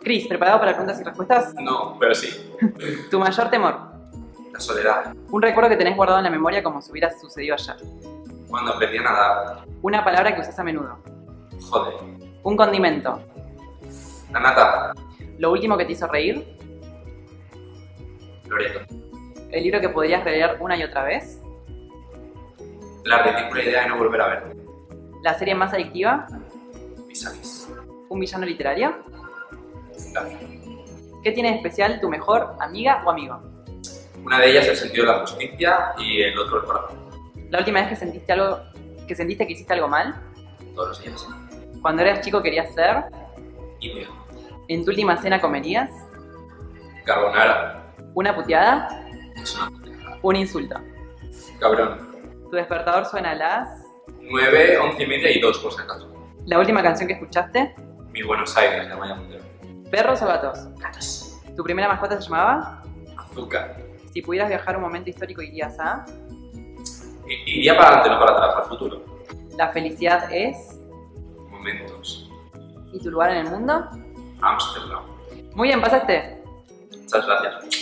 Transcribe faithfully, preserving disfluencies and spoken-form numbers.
Cris, ¿preparado para preguntas y respuestas? No, pero sí. Tu mayor temor. La soledad. Un recuerdo que tenés guardado en la memoria como si hubiera sucedido ayer. Cuando aprendí a nadar. Una palabra que usás a menudo. Joder. Un condimento. La nata. Lo último que te hizo reír. Loreto. El libro que podrías leer una y otra vez. La ridícula idea de no volver a ver. La serie más adictiva. Vis a vis. Un villano literario. Gaby. ¿Qué tiene de especial tu mejor amiga o amigo? Una de ellas el sentido de la justicia y el otro el corazón. La última vez que sentiste algo, que sentiste que hiciste algo mal. Todos los días. Cuando eras chico querías ser. Indio. En tu última cena comerías. Carbonara. Una puteada. Es una puteada. Un insulto. Cabrón. Tu despertador suena a las. Nueve, once y media y dos por si acaso. La última canción que escuchaste. Mi Buenos Aires, de Maya Montero. ¿Perros o gatos? Gatos. ¿Tu primera mascota se llamaba? Azúcar. Si pudieras viajar a un momento histórico irías a. I- Iría para adelante, no para atrás, al futuro. La felicidad es. Momentos. ¿Y tu lugar en el mundo? Ámsterdam. Muy bien, pasaste. Muchas gracias.